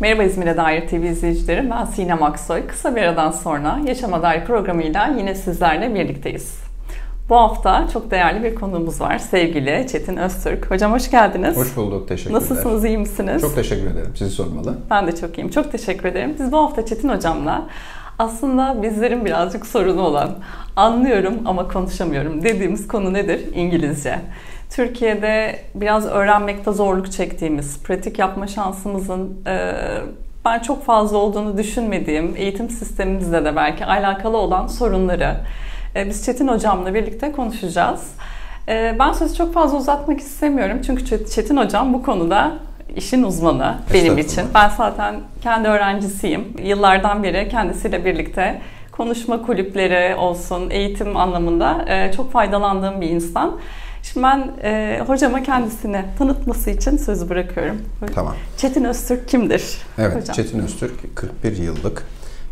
Merhaba İzmir'e dair TV izleyicilerim. Ben Sinem Aksoy. Kısa bir aradan sonra Yaşama Dair programıyla yine sizlerle birlikteyiz. Bu hafta çok değerli bir konuğumuz var. Sevgili Çetin Öztürk. Hocam hoş geldiniz. Hoş bulduk. Teşekkürler. Nasılsınız? İyi misiniz? Çok teşekkür ederim. Sizi sormalı. Ben de çok iyiyim. Çok teşekkür ederim. Biz bu hafta Çetin Hocam'la aslında bizlerin birazcık sorunu olan, anlıyorum ama konuşamıyorum dediğimiz konu nedir? İngilizce. Türkiye'de biraz öğrenmekte zorluk çektiğimiz, pratik yapma şansımızın ben çok fazla olduğunu düşünmediğim, eğitim sistemimizle de belki alakalı olan sorunları biz Çetin Hocam'la birlikte konuşacağız. Ben sözü çok fazla uzatmak istemiyorum çünkü Çetin Hocam bu konuda işin uzmanı benim için. Ben zaten kendi öğrencisiyim. Yıllardan beri kendisiyle birlikte konuşma kulüpleri olsun, eğitim anlamında çok faydalandığım bir insan. Şimdi ben hocama kendisini tanıtması için sözü bırakıyorum. Tamam. Çetin Öztürk kimdir? Evet, hocam? Çetin Öztürk 41 yıllık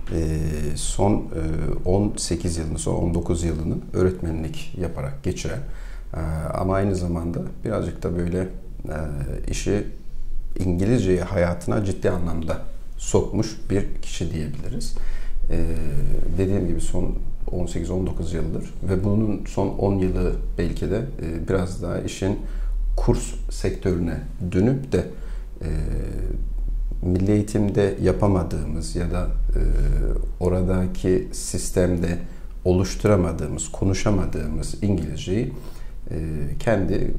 son 18 yılını, son 19 yılını öğretmenlik yaparak geçiren ama aynı zamanda birazcık da böyle işi İngilizceyi hayatına ciddi anlamda sokmuş bir kişi diyebiliriz. Dediğim gibi son 18-19 yıldır ve bunun son 10 yılı belki de biraz daha işin kurs sektörüne dönüp de milli eğitimde yapamadığımız ya da oradaki sistemde oluşturamadığımız, konuşamadığımız İngilizceyi kendi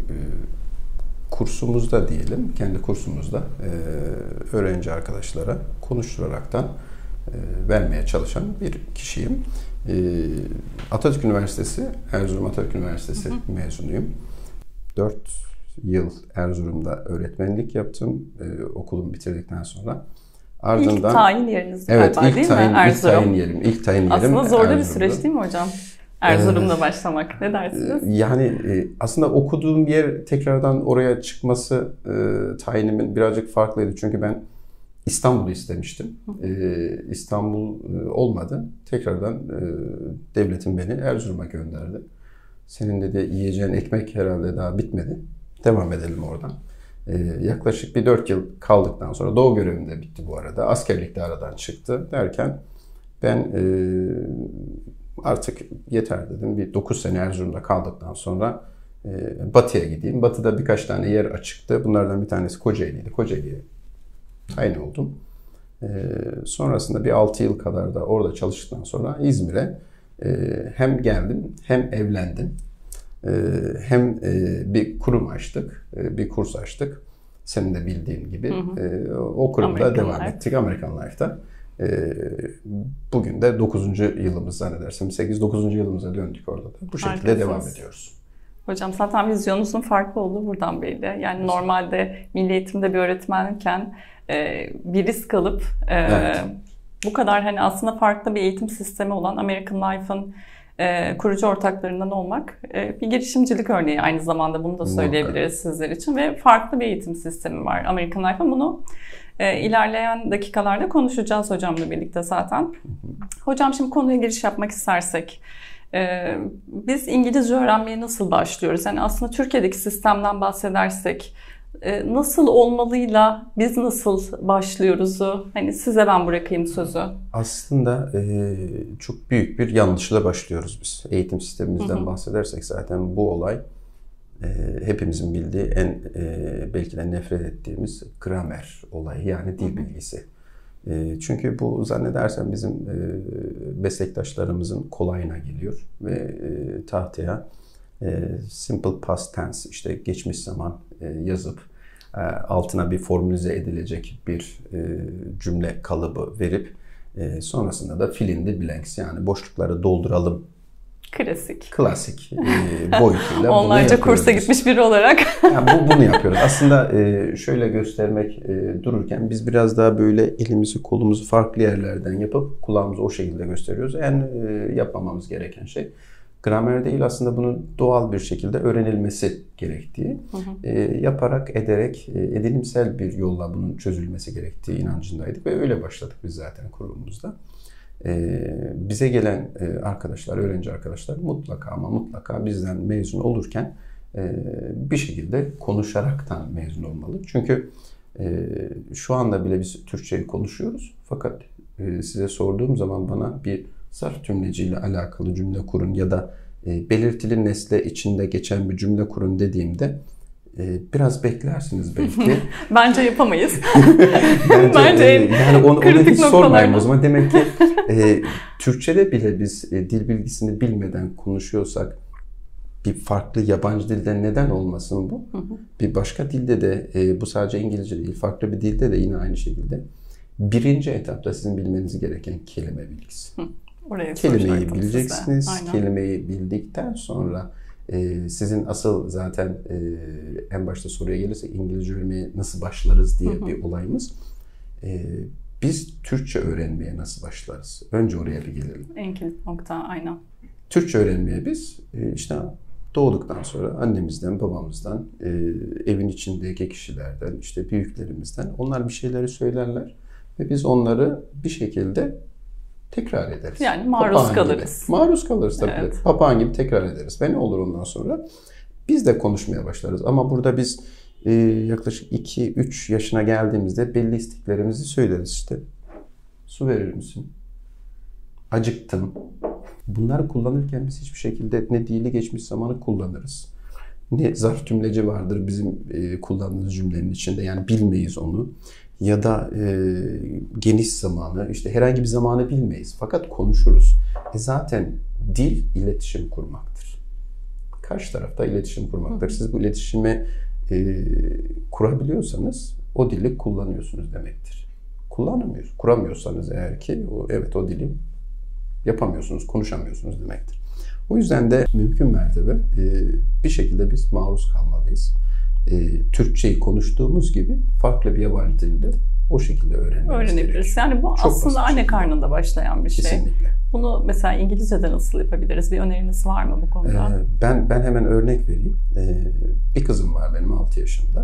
kursumuzda diyelim, kendi kursumuzda öğrenci arkadaşlara konuşturaraktan vermeye çalışan bir kişiyim. Atatürk Üniversitesi, Erzurum Atatürk Üniversitesi mezunuyum. 4 yıl Erzurum'da öğretmenlik yaptım okulumu bitirdikten sonra. Ardından, İlk tayin yeriniz evet, galiba değil mi? Erzurum. İlk tayin yerim aslında zorlu Erzurum'da. Bir süreç değil mi hocam? Erzurum'da başlamak. Ne dersiniz? Yani aslında okuduğum yer tekrardan oraya çıkması tayinimin birazcık farklıydı. Çünkü ben İstanbul'u istemiştim. İstanbul olmadı. Tekrardan devletim beni Erzurum'a gönderdi. Senin de yiyeceğin ekmek herhalde daha bitmedi. Devam edelim oradan. Yaklaşık bir 4 yıl kaldıktan sonra Doğu görevim de bitti bu arada. Askerlik de aradan çıktı derken ben artık yeter dedim. Bir 9 sene Erzurum'da kaldıktan sonra Batı'ya gideyim. Batı'da birkaç tane yer açıktı. Bunlardan bir tanesi Kocaeli'ydi. Kocaeli'ye tayin oldum. Sonrasında bir 6 yıl kadar da orada çalıştıktan sonra İzmir'e hem geldim hem evlendim. Hem bir kurum açtık, bir kurs açtık. Senin de bildiğin gibi. O kurumda American devam Life. ettik American Life'da. Bugün de 9. yılımız zannedersem 8-9. yılımıza döndük orada da. Bu şekilde devam ediyoruz. Hocam zaten vizyonunuzun farklı olduğu buradan belli. Yani normalde milli eğitimde bir öğretmenken bir risk alıp Evet. bu kadar hani aslında farklı bir eğitim sistemi olan American Life'ın kurucu ortaklarından olmak bir girişimcilik örneği aynı zamanda bunu da söyleyebiliriz sizler için ve farklı bir eğitim sistemi var American Life'ın. Bunu ilerleyen dakikalarda konuşacağız hocamla birlikte zaten. Hocam şimdi konuya giriş yapmak istersek biz İngilizce öğrenmeye nasıl başlıyoruz? Yani aslında Türkiye'deki sistemden bahsedersek nasıl olmalıyla biz nasıl başlıyoruzu? Hani size ben bırakayım sözü. Aslında çok büyük bir yanlışla başlıyoruz biz. Eğitim sistemimizden bahsedersek zaten bu olay hepimizin bildiği en belki de nefret ettiğimiz gramer olayı yani dil bilgisi. Çünkü bu zannedersem bizim meslektaşlarımızın kolayına geliyor ve tahtaya simple past tense işte geçmiş zaman yazıp altına bir formülize edilecek bir cümle kalıbı verip sonrasında da fill in the blanks yani boşlukları dolduralım. Klasik boyutuyla onlarca kursa gitmiş biri olarak. Yani bunu yapıyoruz. Aslında şöyle göstermek dururken biz biraz daha böyle elimizi kolumuzu farklı yerlerden yapıp kulağımızı o şekilde gösteriyoruz. En yapmamamız gereken şey gramer değil aslında bunun doğal bir şekilde öğrenilmesi gerektiği, yaparak, ederek, edinimsel bir yolla bunun çözülmesi gerektiği inancındaydık ve öyle başladık biz zaten kurumumuzda. Bize gelen arkadaşlar, öğrenci arkadaşlar mutlaka ama mutlaka bizden mezun olurken bir şekilde konuşaraktan mezun olmalı. Çünkü Şu anda bile biz Türkçeyi konuşuyoruz. Fakat size sorduğum zaman bana bir zarf tümleciyle alakalı cümle kurun ya da belirtili nesne içinde geçen bir cümle kurun dediğimde biraz beklersiniz belki. Bence yapamayız. Bence yani onu hiç sormayayım o zaman. Demek ki Türkçe'de bile biz dil bilgisini bilmeden konuşuyorsak bir farklı yabancı dilde neden olmasın bu? Bir başka dilde de bu sadece İngilizce değil, farklı bir dilde de yine aynı şekilde. Birinci etapta sizin bilmeniz gereken kelime bilgisi. Kelimeyi bileceksiniz. Kelimeyi bildikten sonra sizin asıl zaten en başta soruya gelirse İngilizce öğrenmeye nasıl başlarız diye bir olayımız. Biz Türkçe öğrenmeye nasıl başlarız? Önce oraya bir gelelim. En kilit nokta, aynen. Türkçe öğrenmeye biz işte doğduktan sonra annemizden, babamızdan, evin içindeki kişilerden, işte büyüklerimizden onlar bir şeyleri söylerler ve biz onları bir şekilde tekrar ederiz. Yani maruz kalırız. Maruz kalırız tabii. Evet. Papağan gibi tekrar ederiz. Ve ne olur ondan sonra? Biz de konuşmaya başlarız. Ama burada biz yaklaşık 2-3 yaşına geldiğimizde belli isteklerimizi söyleriz işte. Su verir misin? Acıktım. Bunları kullanırken biz hiçbir şekilde ne dili geçmiş zamanı kullanırız. Ne zarf tümleci vardır bizim kullandığımız cümlenin içinde. Yani bilmeyiz onu. Ya da geniş zamanı, işte herhangi bir zamanı bilmeyiz. Fakat konuşuruz. Zaten dil iletişim kurmaktır. Karşı tarafta iletişim kurmaktır. Siz bu iletişimi kurabiliyorsanız o dili kullanıyorsunuz demektir. Kuramıyorsanız eğer ki o dili yapamıyorsunuz, konuşamıyorsunuz demektir. O yüzden de mümkün mertebe bir şekilde biz maruz kalmalıyız. Türkçeyi konuştuğumuz gibi farklı bir yabancı dilde o şekilde öğrenebiliriz. Yani bu çok aslında anne karnında başlayan bir şey. Kesinlikle. Bunu mesela İngilizce'de nasıl yapabiliriz? Bir öneriniz var mı bu konuda? Ben hemen örnek vereyim. Bir kızım var benim 6 yaşında.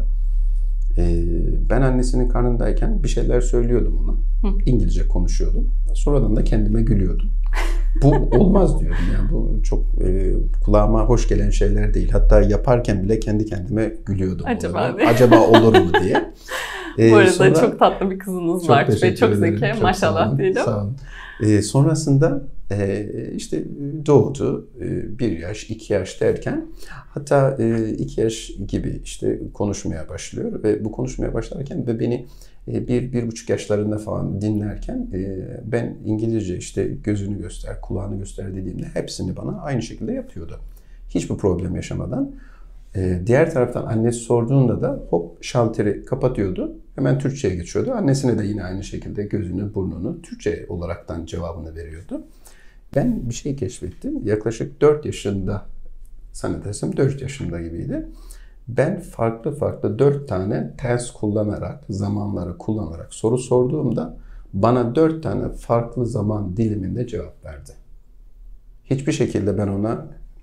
Ben annesinin karnındayken bir şeyler söylüyordum ona. İngilizce konuşuyordum. Sonradan da kendime gülüyordum. Bu olmaz diyordum yani bu çok kulağıma hoş gelen şeyler değil. Hatta yaparken bile kendi kendime gülüyordum. Acaba olur mu diye. Bu arada çok tatlı bir kızınız var ve çok zeki. Maşallah diyelim. Sağ olun. Sonrasında işte doğdu. 1 yaş, 2 yaş derken hatta 2 yaş gibi işte konuşmaya başlıyor ve bu konuşmaya başlarken ve beni 1,5 yaşlarında falan dinlerken ben İngilizce işte gözünü göster, kulağını göster dediğimde hepsini bana aynı şekilde yapıyordu. Hiçbir problem yaşamadan. Diğer taraftan annesi sorduğunda da hop şalteri kapatıyordu. Hemen Türkçe'ye geçiyordu. Annesine de yine aynı şekilde gözünü, burnunu Türkçe olaraktan cevabını veriyordu. Ben bir şey keşfettim. Yaklaşık 4 yaşında, zannedersem 4 yaşında gibiydi. Ben farklı 4 tane ters kullanarak, zamanları kullanarak soru sorduğumda bana 4 tane farklı zaman diliminde cevap verdi. Hiçbir şekilde ben ona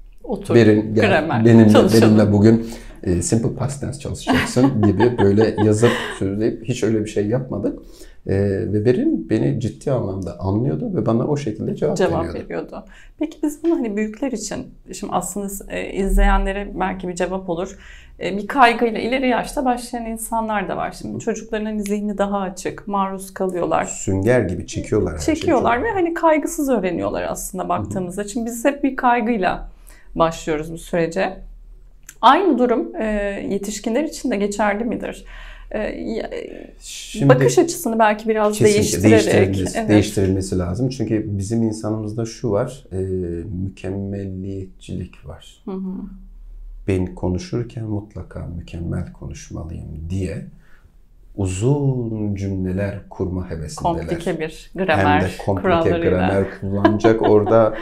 benimle bugün simple past tense çalışacaksın gibi böyle yazıp söyleyip hiç öyle bir şey yapmadık. Ve Berin beni ciddi anlamda anlıyordu ve bana o şekilde cevap veriyordu. Peki biz bunu hani büyükler için, şimdi aslında izleyenlere belki bir cevap olur. Bir kaygıyla ileri yaşta başlayan insanlar da var. Şimdi çocukların hani zihni daha açık, maruz kalıyorlar. Sünger gibi çekiyorlar. Çekiyorlar ve hani kaygısız öğreniyorlar aslında baktığımızda. Şimdi biz hep bir kaygıyla başlıyoruz bu sürece. Aynı durum yetişkinler için de geçerli midir? Şimdi, bakış açısını belki biraz değiştirilmesi lazım. Çünkü bizim insanımızda şu var, mükemmelliyetçilik var. Ben konuşurken mutlaka mükemmel konuşmalıyım diye uzun cümleler kurma hevesindeler. Komplike bir gramer, hem de komplike gramer kullanacak. Orada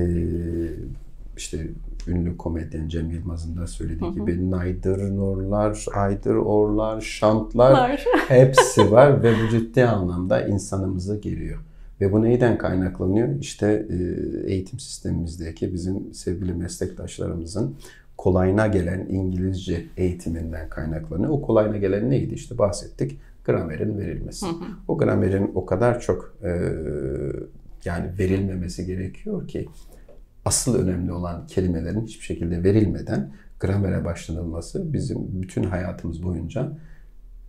işte ünlü komedyen Cem Yılmaz'ın da söylediği gibi neither norlar, either orlar, şantlar hepsi var ve bu ciddi anlamda insanımızı geriyor. Ve bu neyden kaynaklanıyor? İşte eğitim sistemimizdeki bizim sevgili meslektaşlarımızın kolayına gelen İngilizce eğitiminden kaynaklanıyor. O kolayına gelen neydi? İşte bahsettik. Gramerin verilmesi. O gramerin o kadar çok yani verilmemesi gerekiyor ki asıl önemli olan kelimelerin hiçbir şekilde verilmeden gramere başlanılması bizim bütün hayatımız boyunca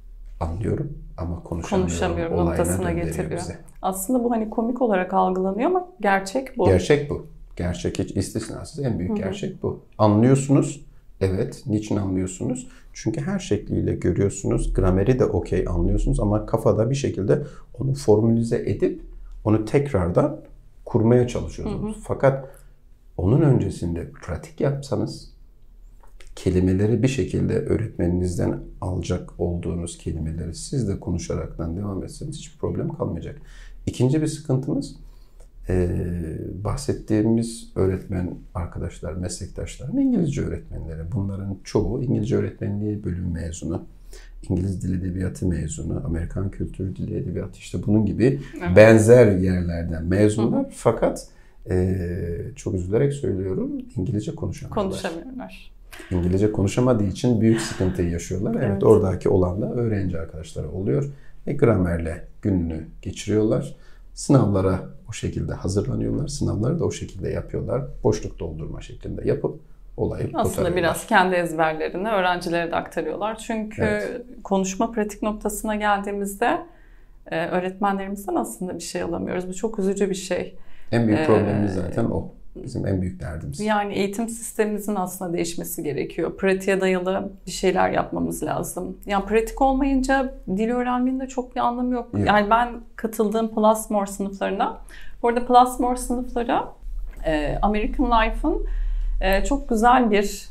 anlıyorum ama konuşamıyorum noktasına getiriyor. Bize. Aslında bu hani komik olarak algılanıyor ama gerçek bu. Gerçek bu. Gerçek, hiç istisnasız en büyük gerçek bu. Anlıyorsunuz. Evet. Niçin anlıyorsunuz? Çünkü her şekliyle görüyorsunuz. Grameri de okey anlıyorsunuz ama kafada bir şekilde onu formülize edip onu tekrardan kurmaya çalışıyorsunuz. Fakat onun öncesinde pratik yapsanız, kelimeleri bir şekilde öğretmeninizden alacak olduğunuz kelimeleri siz de konuşaraktan devam etseniz hiçbir problem kalmayacak. İkinci bir sıkıntımız, bahsettiğimiz öğretmen arkadaşlar, meslektaşlarım İngilizce öğretmenleri. Bunların çoğu İngilizce öğretmenliği bölümü mezunu, İngiliz Dili Edebiyatı mezunu, Amerikan Kültürü Dili Edebiyatı, işte bunun gibi benzer yerlerden mezunlar. Fakat çok üzülerek söylüyorum, İngilizce konuşamıyorlar. İngilizce konuşamadığı için büyük sıkıntıyı yaşıyorlar. Evet, oradaki olan da öğrenci arkadaşları oluyor ve gramerle gününü geçiriyorlar. Sınavlara o şekilde hazırlanıyorlar. Sınavları da o şekilde yapıyorlar. Boşluk doldurma şeklinde yapıp olayı aslında biraz kendi ezberlerini öğrencilere de aktarıyorlar. Çünkü konuşma pratik noktasına geldiğimizde öğretmenlerimizden aslında bir şey alamıyoruz. Bu çok üzücü bir şey. En büyük problemimiz zaten o. Bizim en büyük derdimiz. Yani eğitim sistemimizin aslında değişmesi gerekiyor. Pratiğe dayalı bir şeyler yapmamız lazım. Yani pratik olmayınca dil öğrenmenin de çok bir anlamı yok. Yani ben katıldığım Plusmore sınıflarına, orada Plusmore sınıfları American Life'ın çok güzel bir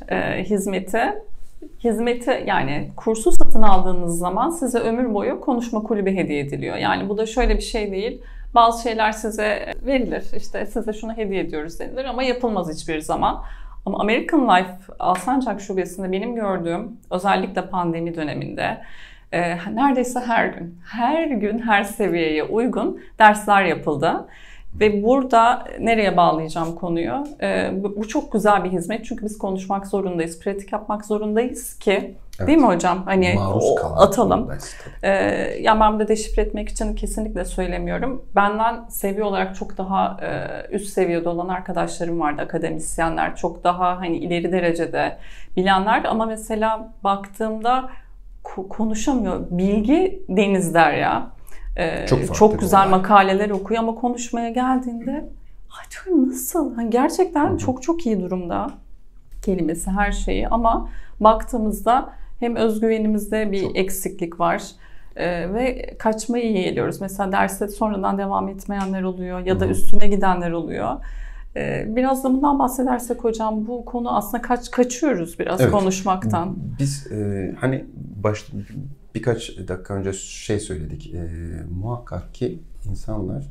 hizmeti, yani kursu satın aldığınız zaman size ömür boyu konuşma kulübü hediye ediliyor. Yani bu da şöyle bir şey değil. Bazı şeyler size verilir, işte size şunu hediye ediyoruz denilir ama yapılmaz hiçbir zaman. Ama American Life Alsancak Şubesi'nde benim gördüğüm, özellikle pandemi döneminde neredeyse her gün her seviyeye uygun dersler yapıldı. Ve burada nereye bağlayacağım konuyu? Bu çok güzel bir hizmet çünkü biz konuşmak zorundayız, pratik yapmak zorundayız ki, değil mi hocam? Hani atalım. Yani ben burada deşifre etmek için kesinlikle söylemiyorum. Benden seviye olarak çok daha üst seviyede olan arkadaşlarım vardı, akademisyenler, çok daha hani ileri derecede bilenler ama mesela baktığımda konuşamıyor. Bilgi denizler ya. Çok güzel makaleler okuyor ama konuşmaya geldiğinde diyorum nasıl? Hani gerçekten çok iyi durumda kelimesi, her şeyi ama baktığımızda hem özgüvenimizde bir eksiklik var ve kaçmayı yeğliyoruz. Mesela derste sonradan devam etmeyenler oluyor ya da üstüne gidenler oluyor. Biraz da bundan bahsedersek hocam, bu konu aslında kaçıyoruz biraz konuşmaktan. Biz hani birkaç dakika önce söyledik. Muhakkak ki insanlar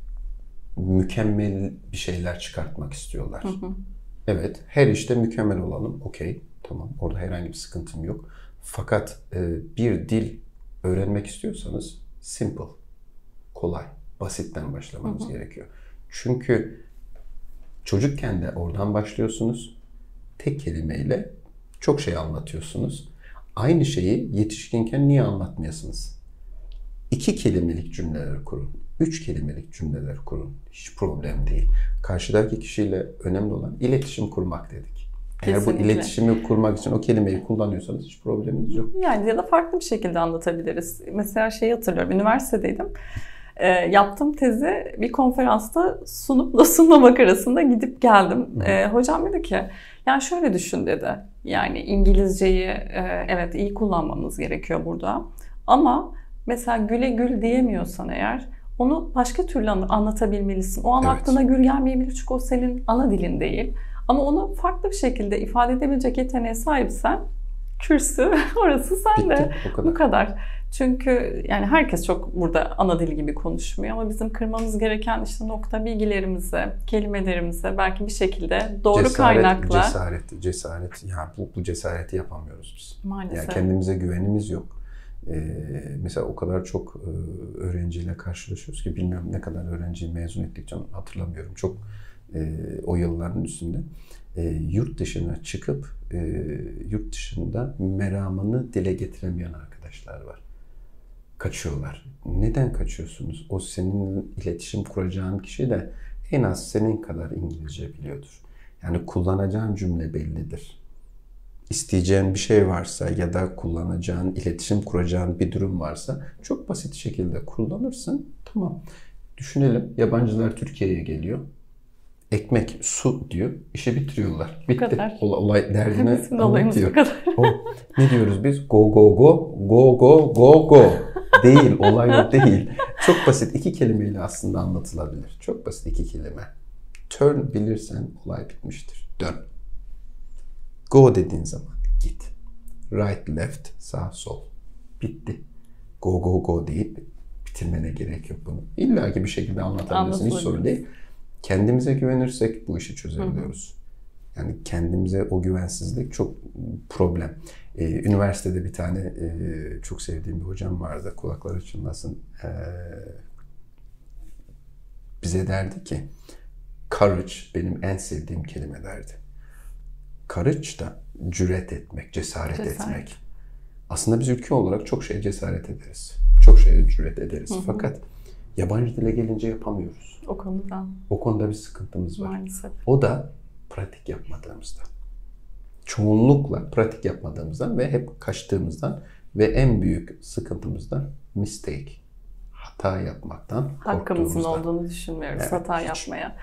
mükemmel bir şeyler çıkartmak istiyorlar. Evet, her işte mükemmel olalım. Okey, tamam. Orada herhangi bir sıkıntım yok. Fakat bir dil öğrenmek istiyorsanız simple, kolay, basitten başlamanız gerekiyor. Çünkü çocukken de oradan başlıyorsunuz. Tek kelimeyle çok şey anlatıyorsunuz. Aynı şeyi yetişkinken niye anlatmayasınız? 2 kelimelik cümleler kurun. 3 kelimelik cümleler kurun. Hiç problem değil. Karşıdaki kişiyle önemli olan iletişim kurmak dedik. Eğer bu iletişimi kurmak için o kelimeyi kullanıyorsanız hiç probleminiz yok. Yani ya da farklı bir şekilde anlatabiliriz. Mesela hatırlıyorum, üniversitedeydim. Yaptığım tezi bir konferansta sunupla sunmamak arasında gidip geldim. Hocam dedi ki, yani şöyle düşün dedi. Yani İngilizceyi evet iyi kullanmamız gerekiyor burada. Ama mesela güle gül diyemiyorsan eğer onu başka türlü anlatabilmelisin. O an aklına gül gelmeyebilir çünkü o senin ana dilin değil. Ama onu farklı bir şekilde ifade edebilecek yeteneğe sahipsen kürsü orası sende. Bu kadar. Çünkü yani herkes çok burada ana dil gibi konuşmuyor ama bizim kırmamız gereken işte nokta bilgilerimize, kelimelerimize belki bir şekilde doğru kaynakla. Cesaret. Ya bu cesareti yapamıyoruz biz. Maalesef. Yani kendimize güvenimiz yok. Mesela o kadar çok öğrenciyle karşılaşıyoruz ki bilmiyorum ne kadar öğrenciyi mezun ettik canım, hatırlamıyorum. Çok o yılların üstünde. Yurt dışına çıkıp yurt dışında meramını dile getiremeyen arkadaşlar var. Kaçıyorlar. Neden kaçıyorsunuz? O senin iletişim kuracağın kişi de en az senin kadar İngilizce biliyordur. Yani kullanacağın cümle bellidir. isteyeceğin bir şey varsa ya da kullanacağın, iletişim kuracağın bir durum varsa çok basit şekilde kullanırsın. Tamam. Düşünelim, yabancılar Türkiye'ye geliyor. Ekmek, su diyor. İşi bitiriyorlar. Bitti. Olay derdine anlatıyor. Ne diyoruz biz? Go go go, go go go go. Değil, olay o değil. Çok basit 2 kelimeyle aslında anlatılabilir. Çok basit 2 kelime. Turn bilirsen olay bitmiştir. Dön. Go dediğin zaman git. Right, left, sağ, sol. Bitti. Go go go deyip bitirmene gerek yok bunu. İlla ki bir şekilde anlatabilirsin. Hiç sorun değil. Kendimize güvenirsek bu işi çözebiliyoruz. Yani kendimize o güvensizlik çok problem. Üniversitede bir tane çok sevdiğim bir hocam vardı. Kulakları çınlasın. Bize derdi ki courage benim en sevdiğim kelime derdi. Courage da cüret etmek, cesaret etmek. Aslında biz ülke olarak çok şeye cesaret ederiz. Çok şeye cüret ederiz. Fakat yabancı dile gelince yapamıyoruz. O konuda bir sıkıntımız var. Maalesef. O da pratik yapmadığımızda. Çoğunlukla pratik yapmadığımızdan ve hep kaçtığımızdan ve en büyük sıkıntımızdan hata yapmaktan korktuğumuzdan. Hakkımızın olduğunu düşünmüyoruz, evet, hata yapmaya.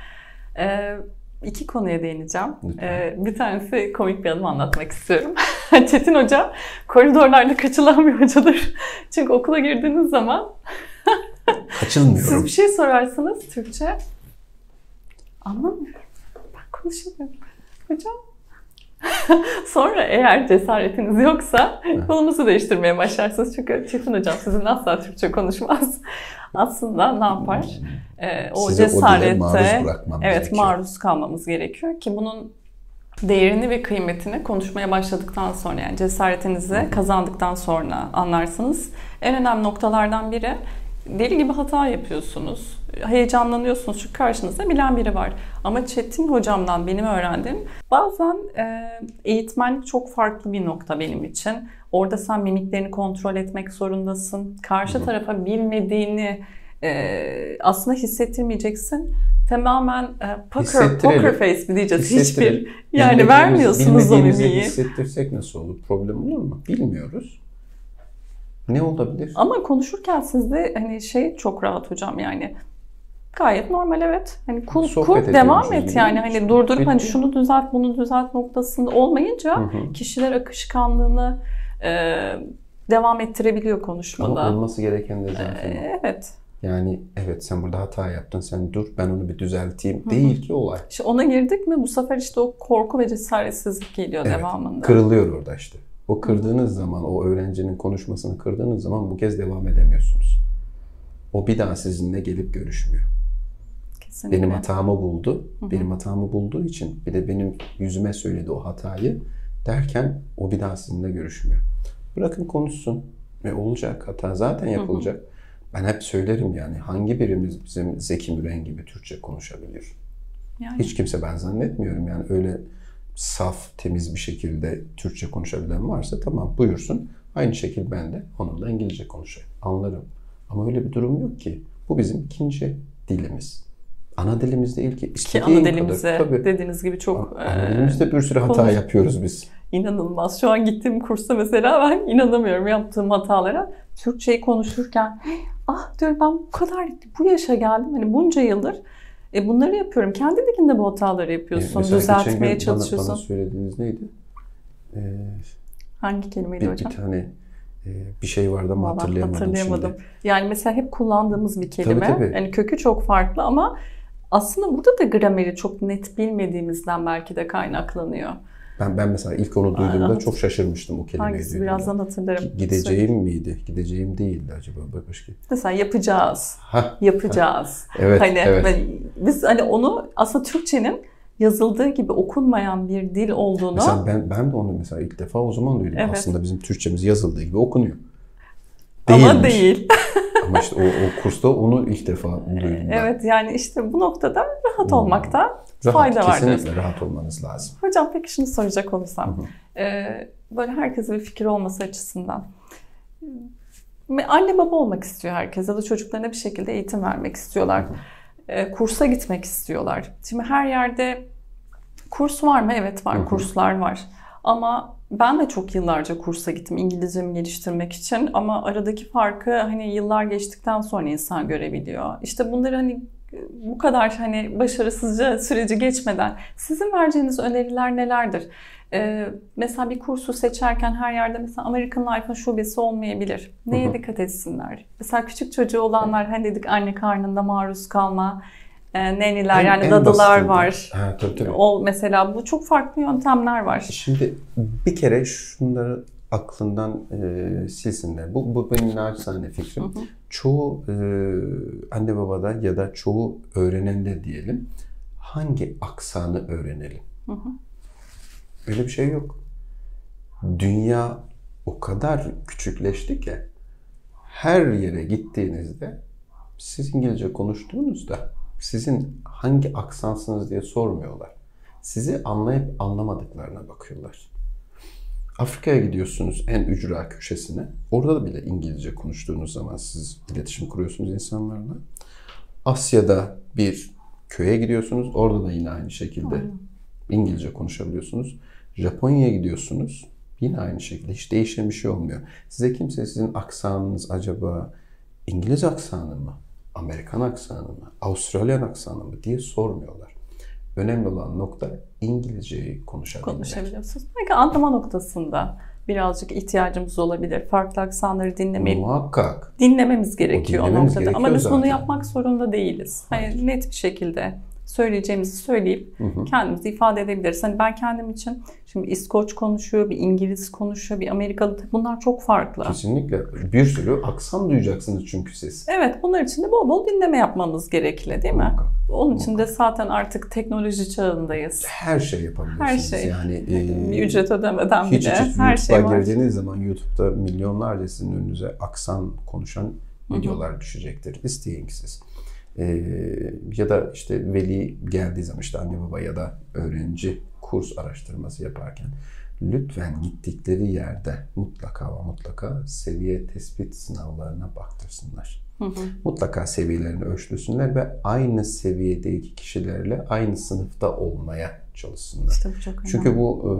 2 konuya değineceğim. Bir tanesi komik bir anımı anlatmak istiyorum. Çetin Hoca koridorlarda kaçılan bir hocadır. Çünkü okula girdiğiniz zaman kaçılmıyorum. Siz bir şey sorarsınız Türkçe. Anlamıyorum. Ben konuşamıyorum. Hocam. Sonra eğer cesaretiniz yoksa konunuzu değiştirmeye başlarsınız. Çünkü Çetin Hocam sizinle asla Türkçe konuşmaz. Aslında ne yapar? O size cesarette maruz kalmamız gerekiyor ki bunun değerini ve kıymetini konuşmaya başladıktan sonra, yani cesaretinizi kazandıktan sonra anlarsınız. En önemli noktalardan biri, deli gibi hata yapıyorsunuz. Heyecanlanıyorsunuz çünkü karşınızda bilen biri var. Ama Çetin Hocam'dan benim öğrendiğim, bazen eğitmenlik çok farklı bir nokta benim için. Orada sen mimiklerini kontrol etmek zorundasın. Karşı tarafa bilmediğini aslında hissettirmeyeceksin. Tamamen poker face mi diyeceğiz? Hiçbir yani vermiyorsunuz o mimiği. Hissettirsek nasıl olur? Problem olur mu? Bilmiyoruz. Ne olabilir? Ama konuşurken sizde hani çok rahat hocam, yani gayet normal, evet. Hani kur devam et yani, hani durdurup hani şunu düzelt bunu düzelt noktasında olmayınca kişiler akışkanlığını devam ettirebiliyor konuşmada. Ama olması gereken de zaten evet. Yani evet, sen burada hata yaptın, sen dur ben onu bir düzelteyim değil ki olay. İşte ona girdik mi bu sefer o korku ve cesaretsizlik geliyor devamında. Kırılıyor orada işte. O kırdığınız zaman, o öğrencinin konuşmasını kırdığınız zaman bu kez devam edemiyorsunuz. O bir daha sizinle gelip görüşmüyor. Kesinlikle. Benim hatamı buldu. Benim hatamı bulduğu için bir de benim yüzüme söyledi o hatayı derken o bir daha sizinle görüşmüyor. Bırakın konuşsun ve olacak hata zaten yapılacak. Ben hep söylerim yani, hangi birimiz bizim Zeki Müren gibi Türkçe konuşabilir? Yani. Hiç kimse, ben zannetmiyorum yani, öyle saf, temiz bir şekilde Türkçe konuşabilen varsa tamam buyursun. Aynı şekilde ben de onunla İngilizce konuşayım. Anlarım. Ama öyle bir durum yok ki. Bu bizim ikinci dilimiz. Ana dilimiz değil ki. Ki ana dilimizde dediğiniz gibi çok... Ana dilimizde bir sürü hata yapıyoruz biz. İnanılmaz. Şu an gittiğim kursta mesela ben inanamıyorum yaptığım hatalara. Türkçeyi konuşurken diyorum ben bu kadar bu yaşa geldim. Hani bunca yıldır bunları yapıyorum. Kendi dilinde bu hataları yapıyorsun. Düzeltmeye çalışıyorsun. Bana söylediğiniz neydi? Hangi kelimeydi hocam? Bir tane bir şey vardı ama hatırlayamadım. Şimdi. Yani mesela hep kullandığımız bir kelime. Tabii. Yani kökü çok farklı ama aslında burada da grameri çok net bilmediğimizden belki de kaynaklanıyor. Ben mesela ilk onu duyduğumda çok şaşırmıştım o kelimeyi. Hangisi? Birazdan hatırlarım. Gideceğim miydi? Gideceğim değildi acaba? Başka. Mesela yapacağız. Yapacağız. Evet, hani evet. Biz hani onu aslında Türkçenin yazıldığı gibi okunmayan bir dil olduğunu. Mesela ben de onu mesela ilk defa o zaman duydum. Evet. Aslında bizim Türkçemiz yazıldığı gibi okunuyor. Değilmiş. Ama değil. Ama işte o kursta onu ilk defa duydum. Evet, yani işte bu noktada rahat olmakta fayda var. Kesinlikle rahat olmanız lazım. Hocam peki şunu soracak olursam. Böyle herkese bir fikir olması açısından. Anne baba olmak istiyor herkes ya da çocuklarına bir şekilde eğitim vermek istiyorlar. Kursa gitmek istiyorlar. Şimdi her yerde kurs var mı? Evet var, kurslar var. Ama Ben de çok yıllarca kursa gittim İngilizcemi geliştirmek için ama aradaki farkı hani yıllar geçtikten sonra insan görebiliyor. İşte bunları hani bu kadar hani başarısızca süreci geçmeden sizin vereceğiniz öneriler nelerdir? Mesela bir kursu seçerken her yerde mesela American Life'ın şubesi olmayabilir. Neye dikkat etsinler? Mesela küçük çocuğu olanlar hani dedik anne karnında maruz kalma, neniler yani dadılar var. Ha, tabii. O mesela bu çok farklı yöntemler var. Şimdi bir kere şunları aklından silsinler. Bu benim naçizane fikrim. Çoğu anne babada ya da çoğu öğrenende diyelim hangi aksanı öğrenelim? Öyle bir şey yok. Dünya o kadar küçükleşti ki her yere gittiğinizde siz İngilizce konuştuğunuzda sizin hangi aksansınız diye sormuyorlar. Sizi anlayıp anlamadıklarına bakıyorlar. Afrika'ya gidiyorsunuz en ücra köşesine. Orada da bile İngilizce konuştuğunuz zaman siz iletişim kuruyorsunuz insanlarla. Asya'da bir köye gidiyorsunuz. Orada da yine aynı şekilde İngilizce konuşabiliyorsunuz. Japonya'ya gidiyorsunuz. Yine aynı şekilde. Hiç değişen bir şey olmuyor. Size kimse sizin aksanınız acaba İngiliz aksanı mı? Amerikan aksanı mı? Avustralyan aksanı mı diye sormuyorlar. Önemli olan nokta İngilizceyi konuşabiliyorsunuz. Belki anlama noktasında birazcık ihtiyacımız olabilir. Farklı aksanları muhakkak dinlememiz gerekiyor o noktada. gerekiyor ama biz zaten. bunu yapmak zorunda değiliz. Hani net bir şekilde söyleyeceğimizi söyleyip kendimizi ifade edebiliriz. Hani ben kendim için şimdi İskoç konuşuyor, bir İngiliz konuşuyor, bir Amerikalı. Bunlar çok farklı. Kesinlikle. Bir sürü aksan duyacaksınız çünkü siz. Evet, bunlar için de bol bol dinleme yapmamız gerekli değil mi? Muhakkak. Onun için de zaten artık teknoloji çağındayız. Her şey yapabilirsiniz. Her şey. Yani bir ücret ödemeden hiç bile her şey var. girdiğiniz zaman YouTube'da milyonlarca sizin önünüze aksan konuşan videolar düşecektir. İsteyin siz. Ya da işte veli geldiği zaman işte anne baba ya da öğrenci kurs araştırması yaparken lütfen gittikleri yerde mutlaka ve mutlaka seviye tespit sınavlarına baktırsınlar. Mutlaka seviyelerini ölçtürsünler ve aynı seviyedeki kişilerle aynı sınıfta olmaya çalışsınlar. İşte bu çok önemli. Çünkü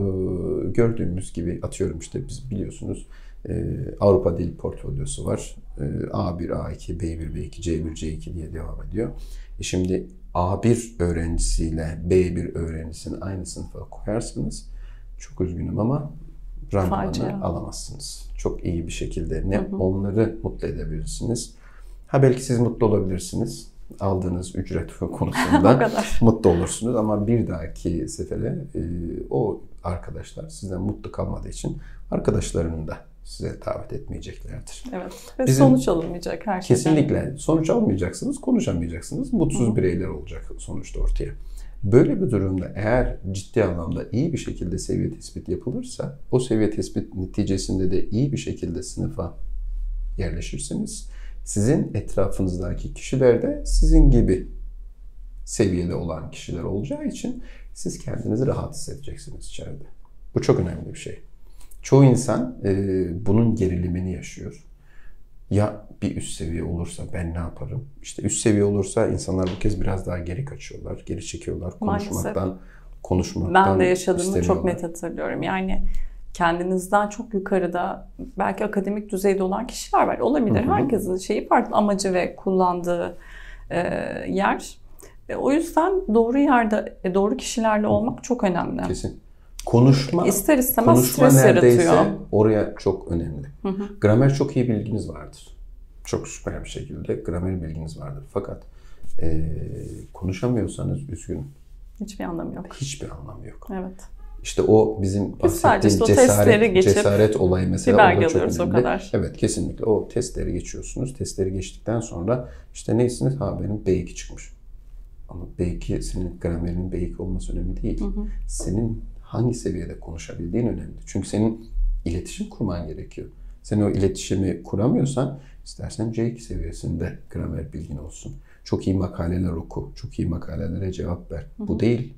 bu gördüğümüz gibi atıyorum işte biz biliyorsunuz Avrupa Dil Portfolyosu var. A1, A2, B1, B2, C1, C2 diye devam ediyor. Şimdi A1 öğrencisiyle B1 öğrencisini aynı sınıfa koyarsanız çok üzgünüm ama randımanı alamazsınız. Çok iyi bir şekilde ne onları mutlu edebilirsiniz. Ha belki siz mutlu olabilirsiniz. Aldığınız ücret konusunda mutlu olursunuz ama bir dahaki sefere o arkadaşlar sizden mutlu kalmadığı için arkadaşlarını da size davet etmeyeceklerdir. Evet. Ve sonuç alınmayacak her şeyden. Kesinlikle. Sonuç almayacaksınız, konuşamayacaksınız. Mutsuz bireyler olacak sonuçta ortaya. Böyle bir durumda eğer ciddi anlamda iyi bir şekilde seviye tespit yapılırsa, o seviye tespit neticesinde de iyi bir şekilde sınıfa yerleşirseniz, sizin etrafınızdaki kişiler de sizin gibi seviyede olan kişiler olacağı için siz kendinizi rahat hissedeceksiniz içeride. Bu çok önemli bir şey. Çoğu insan bunun gerilimini yaşıyor. Ya bir üst seviye olursa ben ne yaparım? İşte üst seviye olursa insanlar bu kez biraz daha geri kaçıyorlar, geri çekiyorlar. Konuşmaktan ben de yaşadığımı çok net hatırlıyorum. Yani kendinizden çok yukarıda belki akademik düzeyde olan kişiler var. Olabilir. Herkesin şeyi farklı amacı ve kullandığı yer. O yüzden doğru yerde, doğru kişilerle olmak çok önemli. Kesin. Konuşma stres neredeyse yaratıyor. Oraya çok önemli. Gramer çok iyi bilginiz vardır. Çok süper bir şekilde gramer bilginiz vardır. Fakat konuşamıyorsanız üzgünüm. Hiçbir anlamı yok. Hiçbir anlamı yok. Evet. İşte o bizim bahsettiğimiz cesaret olayı mesela. Bir belge alıyoruz o kadar. Evet kesinlikle. O testleri geçiyorsunuz. Testleri geçtikten sonra işte neysiniz? Ha benim B2 çıkmış. Ama B2 senin gramerinin B2 olması önemli değil. Senin hangi seviyede konuşabildiğin önemli. Çünkü senin iletişim kurman gerekiyor. Sen o iletişimi kuramıyorsan istersen C2 seviyesinde gramer bilgin olsun. Çok iyi makaleler oku. Çok iyi makalelere cevap ver. Bu değil.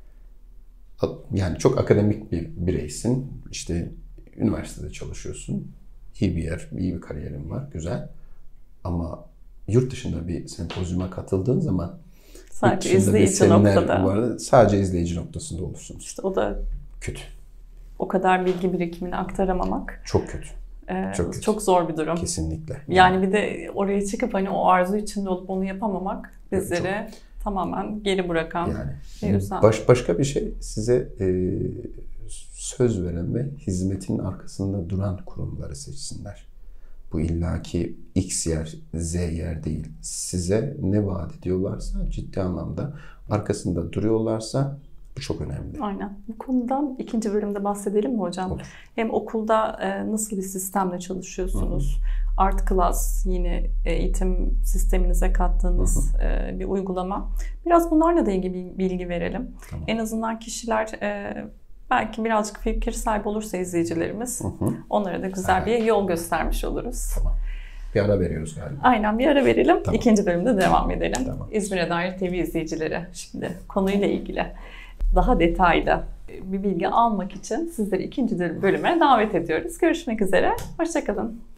Yani çok akademik bir bireysin. İşte üniversitede çalışıyorsun. İyi bir yer, iyi bir kariyerin var. Güzel. Ama yurt dışında bir sempozyuma katıldığın zaman sadece izleyici noktada. Sadece izleyici noktasında olursunuz. İşte o da kötü. o kadar bilgi birikimini aktaramamak çok kötü. Çok kötü. Çok zor bir durum. Kesinlikle. Yani bir de oraya çıkıp hani o arzu içinde olup onu yapamamak bizleri tamamen geri bırakan yani başka bir şey, size söz veren ve hizmetin arkasında duran kurumları seçsinler. Bu illaki X yer, Z yer değil. Size ne vaat ediyorlarsa, ciddi anlamda arkasında duruyorlarsa bu çok önemli. Aynen. Bu konudan ikinci bölümde bahsedelim mi hocam? Olur. Hem okulda nasıl bir sistemle çalışıyorsunuz? Art Class, yine eğitim sisteminize kattığınız bir uygulama. Biraz bunlarla da ilgili bilgi verelim. Tamam. En azından kişiler belki birazcık fikir sahibi olursa izleyicilerimiz, onlara da güzel bir yol göstermiş oluruz. Tamam. Bir ara veriyoruz galiba. Aynen, bir ara verelim. Tamam. İkinci bölümde devam edelim. Tamam. İzmir'e dair TV izleyicileri, şimdi konuyla ilgili daha detaylı bir bilgi almak için sizleri ikinci bölüme davet ediyoruz. Görüşmek üzere. Hoşça kalın.